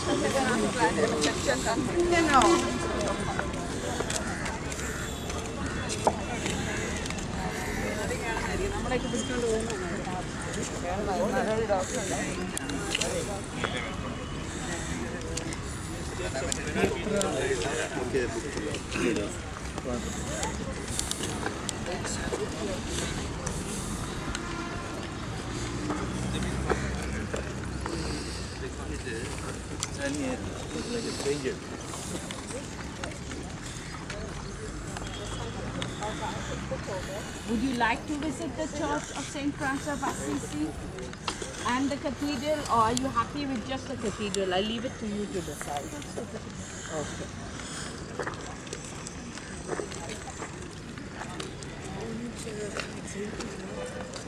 Genau. Like a stranger. Would you like to visit the Church of St. Francis of Assisi and the cathedral, or are you happy with just the cathedral? I leave it to you to decide. Okay.